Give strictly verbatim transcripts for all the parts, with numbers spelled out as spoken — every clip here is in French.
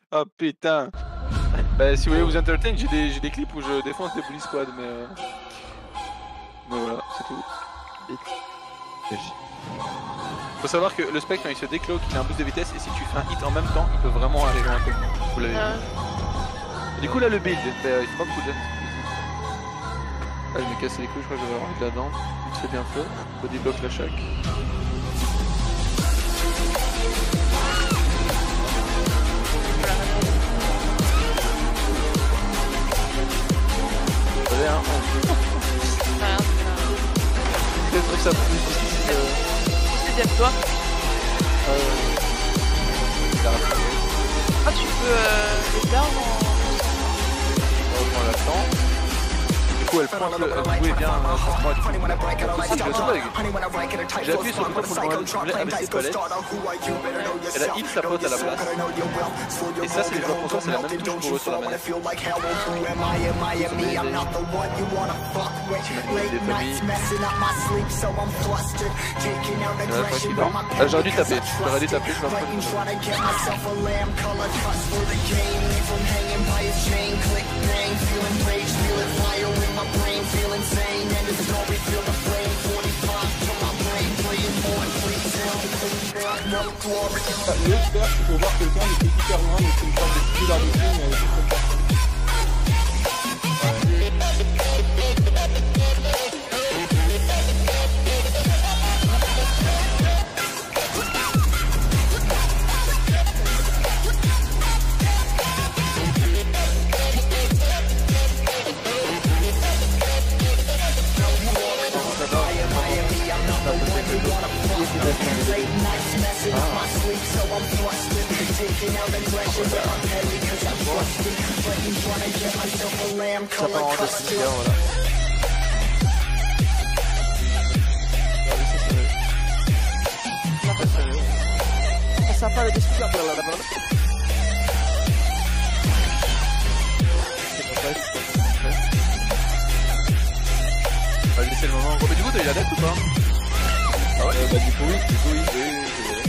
Oh putain. Bah si vous voulez vous entertain, j'ai des, j'ai des clips où je défonce des bully squad, mais... Euh... Mais voilà, c'est tout. Faut savoir que le spectre quand il se décloque, il a un boost de vitesse et si tu fais un hit en même temps, il peut vraiment aller loin comme vous l'avez vu. Et du coup là le build, bah, il faut pas beaucoup de... Ah je me casse les couilles, je crois que je vais avoir envie de la dent. C'est bien fait. Body block la chaque. Allez hein, peut-être que ça plus difficile. C'est bien toi. Euh... Ah tu peux euh, les armes en... On l'attend. Du coup elle pointe le... Elle jouait bien pour moi du coup. J'ai appuyé sur le bouton pour le moment avec ses palettes. Elle a hit sa pote à la place. Et ça c'est les joueurs conscients, c'est la même touche pour eux sur la manette. Ah, j'aurais dû taper, j'aurais dû taper, je J'espère qu'il faut voir quelqu'un qui est hyper loin, mais c'est une sorte de style d'arbitre, mais juste comme ça. Ça part en dessus, voilà. Ça part le dessus. On va laisser le moment. Oh, mais du coup, t'as eu la dette ou pas? Ah ouais, euh, bah du coup oui, du coup oui, oui, oui, oui.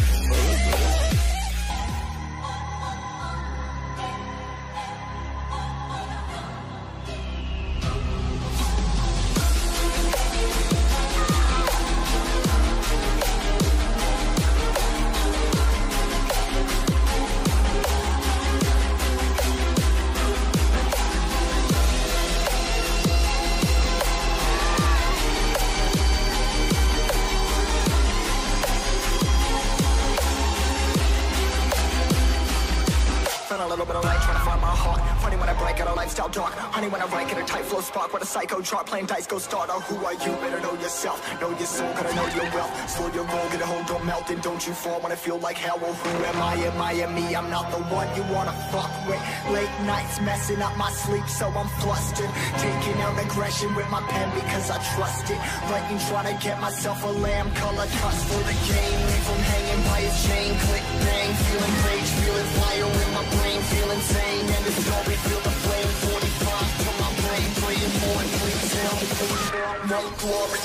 Dark, honey, when I write, get a tight flow spark. What a psycho chart, playing dice, go start. Oh, who are you? Better know yourself, know your soul, gotta know your wealth. Slow your roll, get a hold, don't melt, and don't you fall when I feel like hell. Well, who am I? Am I am me? I'm not the one you wanna fuck with. Late nights messing up my sleep, so I'm flustered. Taking out aggression with my pen because I trust it. Writing, trying to get myself a lamb color cuss for the game. Leave him hanging by his chain, click bang. Feeling rage, feeling fire in my brain, feel insane. And the story, feel the flame. forty-five from my brain, praying more and please tell me, no glory.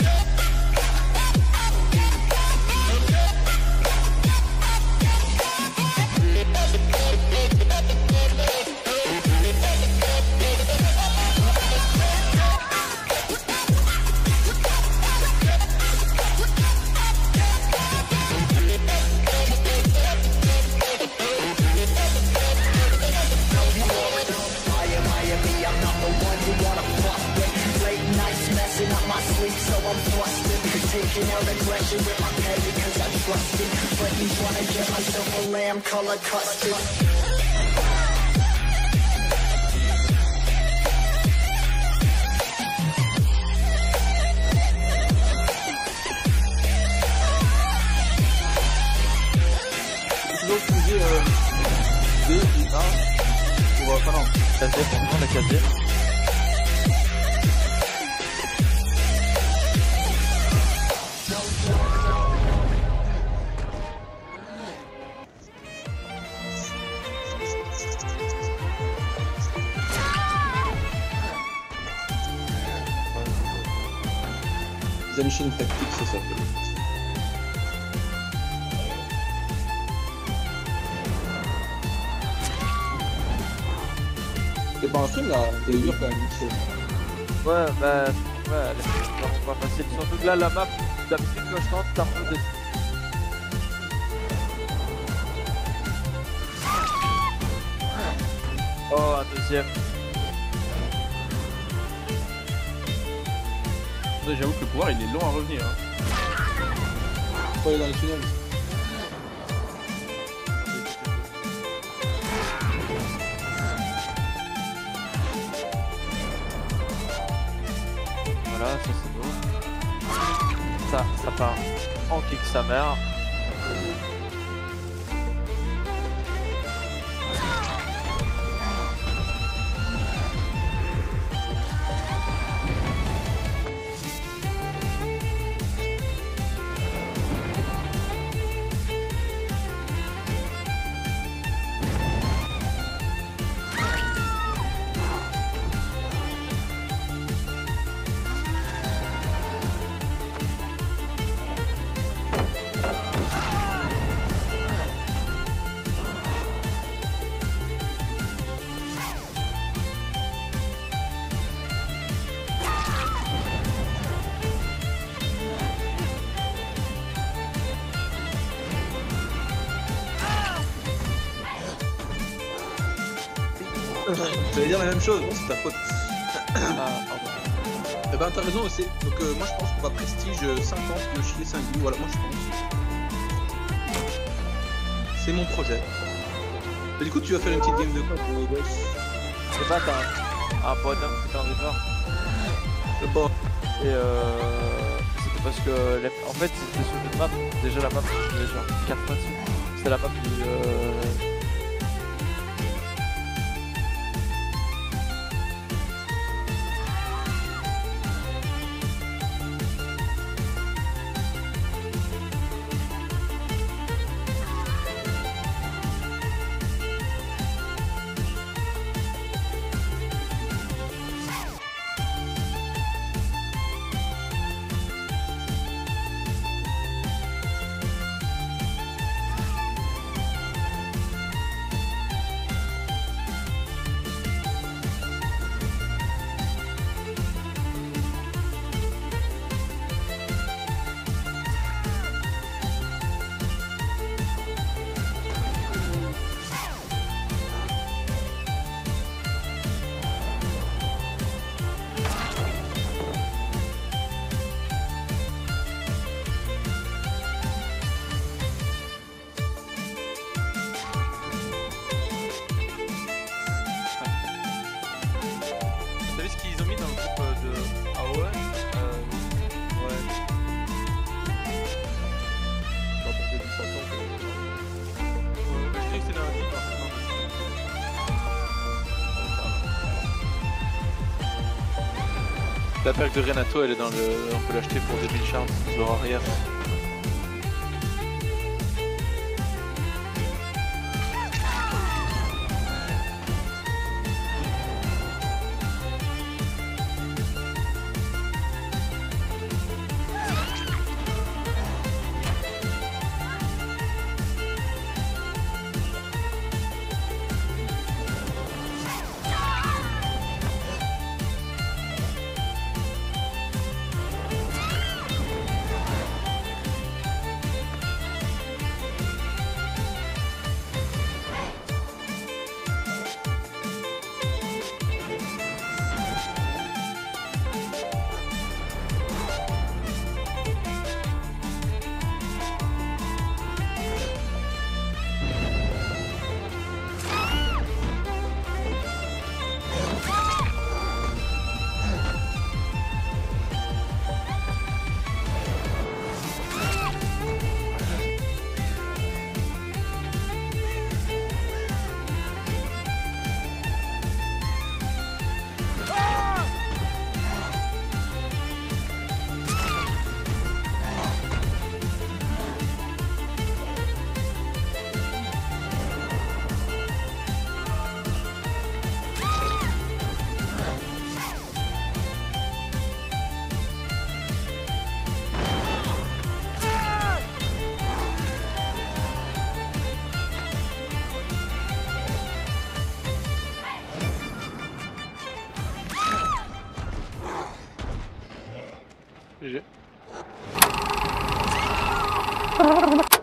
Taking out aggression with my pen because I trust it. But you wanna get myself a lamb color custard. Sinon, tu disais euh, deux et un pour, euh, enfin non, casier, pour prendre la casier. Zenshin tactique, ça s'appelle. C'est pas un stream là, c'est dur quand même. Ouais, bah, ouais, elle est vraiment pas facile. Surtout que là, la map, d'habitude, quand je tente, t'as un peu des. Oh, un deuxième. J'avoue que le pouvoir il est long à revenir. Hein. Faut aller dans les tunnels. Voilà, ça c'est beau. Ça, ça part en kick sa mère. J'allais dire la même chose, bon, c'est ta faute. Ah, pardon. Eh ben t'as raison aussi. Donc euh, moi je pense qu'on va prestige cinquante de Chili cinq goûts, voilà moi je pense. C'est mon projet. Mais du coup tu vas faire une petite game de quoi pour les boss? Je sais pas, t'as un, un bonhomme que t'as envie de voir. Je sais pas. Et euh. C'était parce que. Les... En fait, c'était sur une map. Déjà, la map, je faisais genre quatre fois dessus. C'était la map du. Euh... Vous savez ce qu'ils ont mis dans le groupe de A O E? euh, Ouais. Quand on fait du cinquante, Ouais, je sais que c'est lundi, mais en fait, non. La perque de Renato, elle est dans le. On peut l'acheter pour deux mille charmes, leur arrière. G G.